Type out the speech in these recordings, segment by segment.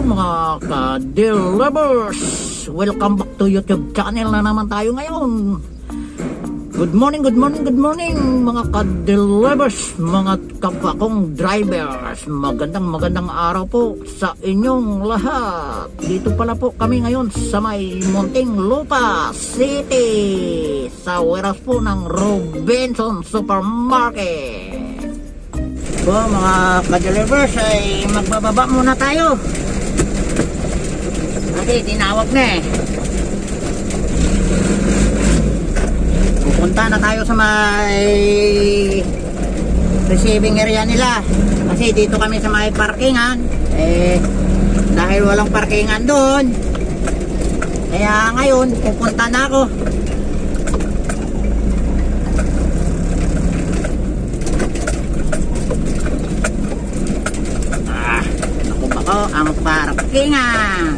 mga ka-delivers! Welcome back to YouTube channel na naman tayo ngayon. Good morning, good morning, good morning mga ka-delivers, mga kapwa kong drivers. Magandang araw po sa inyong lahat. Dito pala po kami ngayon sa may Muntinlupa City, sa warehouse po ng Robinson Supermarket. So mga ka-delivers ay magbababa muna tayo kasi tinawag na eh. Pupunta na tayo sa may receiving area nila kasi dito kami sa may parkingan dahil walang parkingan doon, kaya ngayon pupunta na ako. Ang parkingan.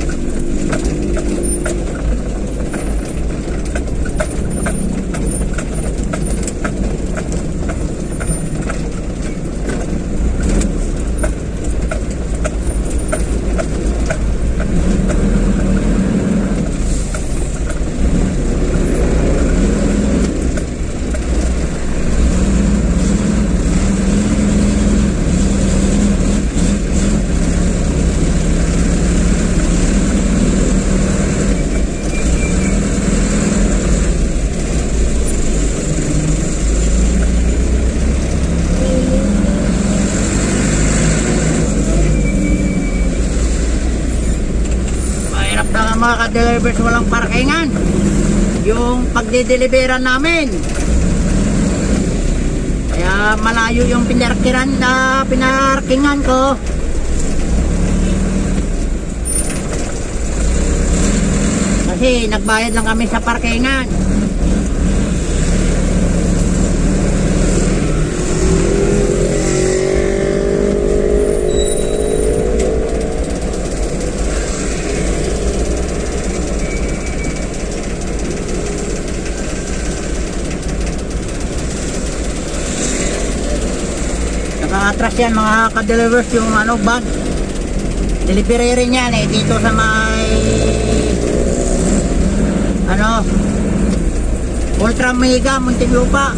Mga ka-delivers, walang parkingan yung pagdideliveran namin, kaya malayo yung pinarkingan ko. Kasi nagbayad lang kami sa parkingan. Atras yan mga ka-delivers, yung bag delivery rin yan dito sa may Ultra Mega Muntinlupa.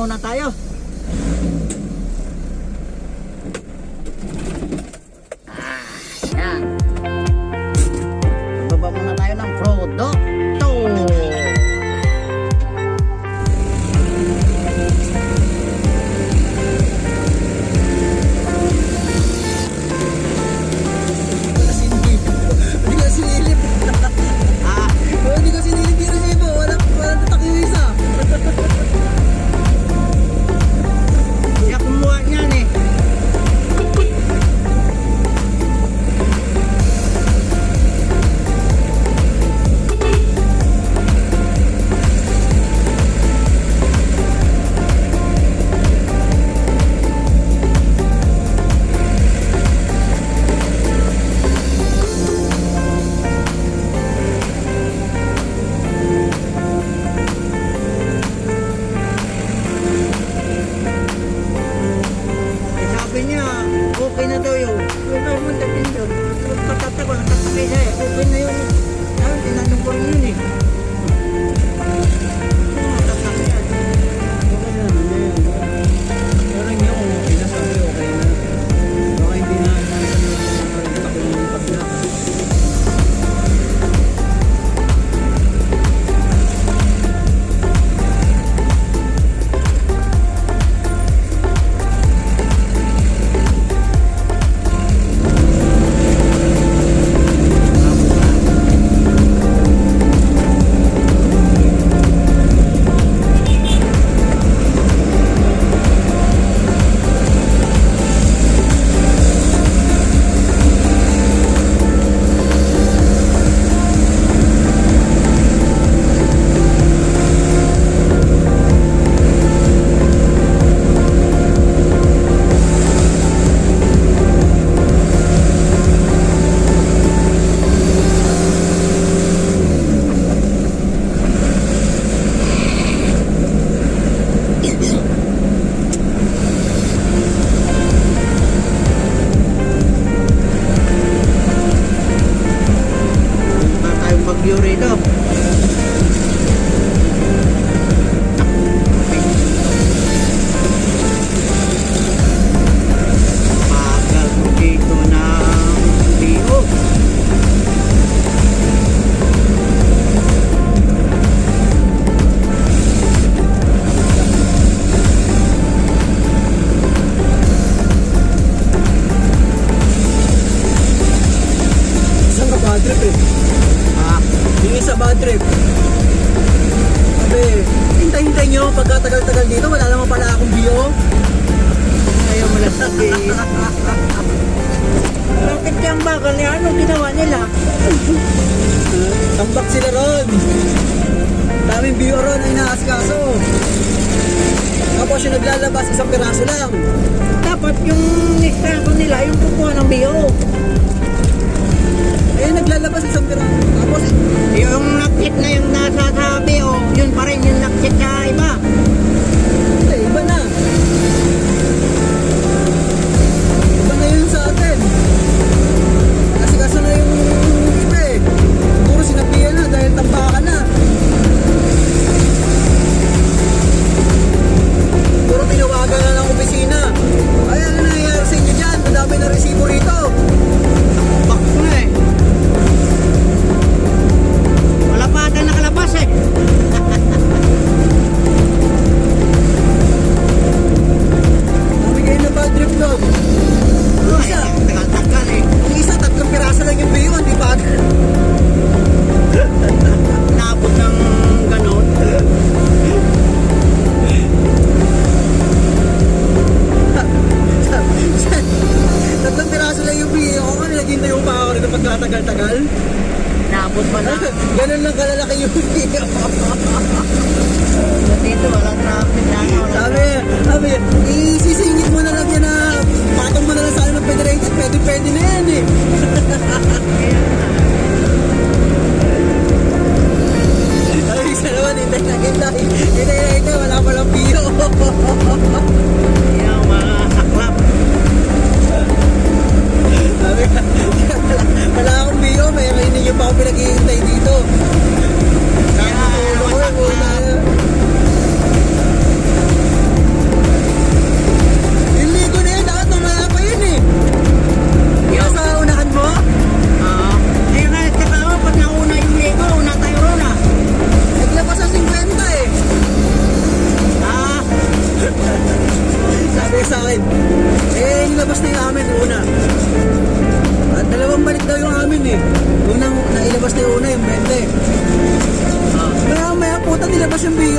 muna tayo. Yan. Baba muna tayo ng produkto. Siya kumuha niyan eh. Sabi niya, okay na daw yun. Pero mo dating yun. Patatagal, natasakay siya eh. Okay na yun. Ayun, tinanong ko rin yun eh. Natasakay yan. Okay na naman yun. Pero hindi ako okay na, sabi okay na. Baka hindi na ako yung pagla. Bagyo rito. Bagal po dito ng biho. Isang ka bad trip eh. Yung isa bad trip. Sabi, hintay-hintay nyo pagkatagal-tagal dito, wala naman pala akong bio. Ayaw mo lang sabihin. Bakit yung bakal niya? Anong ginawa nila? Tambak sila ron. Daming bio ron ay naasikaso. Tapos yung naglalabas, isang piraso lang. Dapat yung nistrako nila, yung kukuha ng biyo. Eh, naglalabas isang piraso. Tapos, Yung nakit na yung nasasabi, oh, yun pa rin yung nakit sa iba. iba na. Iba na yun sa atin. Kasi kaso na yung iba eh. Siguro sinabihan na dahil tambakan na. Siguro tinawagan na ng opisina. Ay, ano nangyayari sa inyo dyan? Madami na resibo rito. Bak na eh. Wala pa ata nakalabas eh. Dami kayo na bad trip doon. Yung isa, Tagal-tagal eh. yung isa, 3 piraso lang yung biyo, hindi pa. Naabot ng ganon. Tatlong piraso lang yung biyo. Ako nga naghintay pa ako rito pagkatagal-tagal. Naabot pa na. Ganun lang kalalaki yung biyo. Dito walang traffic na. Sabi, isisingit mo na lang yan na patong mo na lang sa ano ng federated. Pwede na yan eh. Sabi, isa naman, hintay. Wala palang biyo. Yung mga saklap. Sabi, wala akong biyo. May kainin nyo pa ako pinag-iintay dito. Kaya Ulo ko,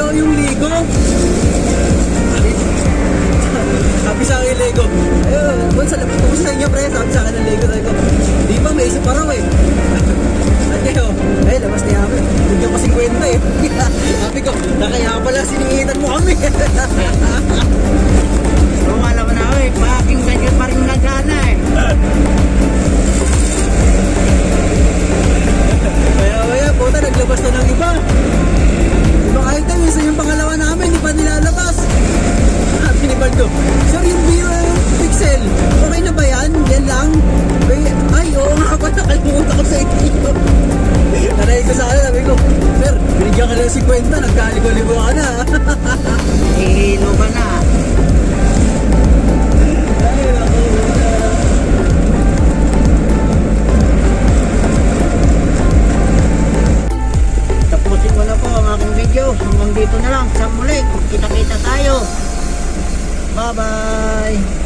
yung Lego. Sabi sa akin Lego, ayun, kumusta sa inyo pre? Sabi sa akin ng Lego, sabi ko, di ba may isa pa raw eh. At kayo, ay labas na yaman, bigyan ko 50 eh. Sabi ko, nakaya pala siningitan mo kami. So, alam mo na, paking ganyan pa rin nagana eh. Kaya, puta, naglabas na ng iba. Diba kahit na minsan yung pangalawa namin, di pa nilalabas. Sabi ni Baldo, sir, yung pixel, okay na ba yan? Yan lang? Ay, oo nga pa, nakalimutan ko sa inyo. Nanay ko sa akin, sabi ko, sir, binigyan ka ng 50, nagkaligo-ligo ka na. Hihilo ka na. Ay, ako. Tapusin ko na po ang aking video. Hanggang dito na lang. Sa muli, kita-kita tayo. Bye-bye.